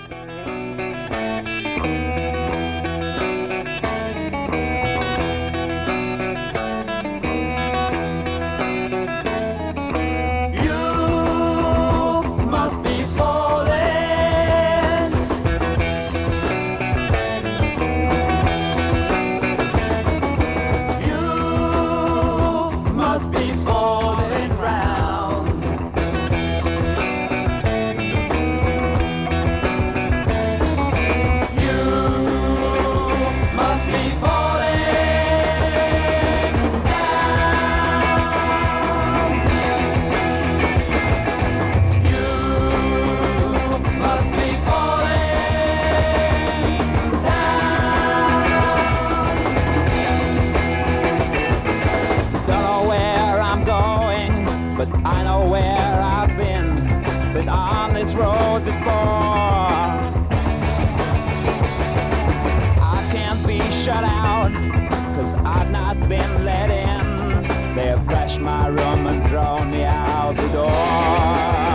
I know where I've been on this road before. I can't be shut out, 'cause I've not been let in. They have crashed my room and thrown me out the door.